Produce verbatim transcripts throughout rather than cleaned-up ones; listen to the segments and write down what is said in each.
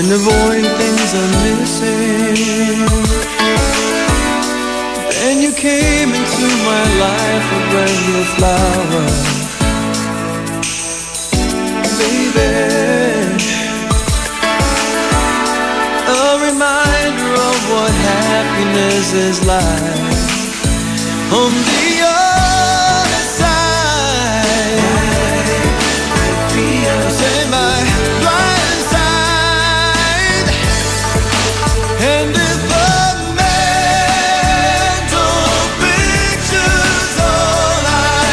avoiding things I'm missing. Then you came into my life, a brand new flower, baby. A reminder of what happiness is like on the other side. I feel, say my blind side. And if a mental picture's all I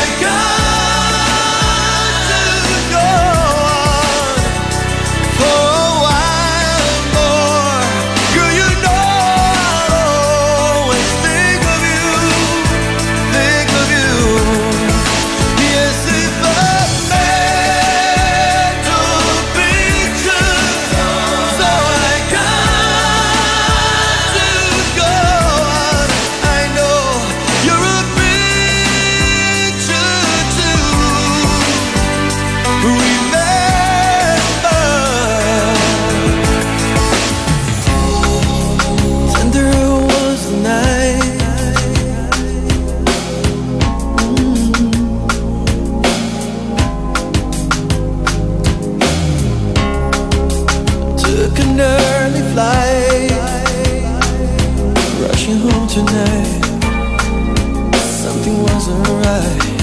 got to go on for a while more, girl, you know I'll always think of you, think of you. Yes, if a mental picture's all I got to go on, I know you're a picture to remember. Tender was the night. Mm. Took an early flight, rushing home tonight. Something wasn't right.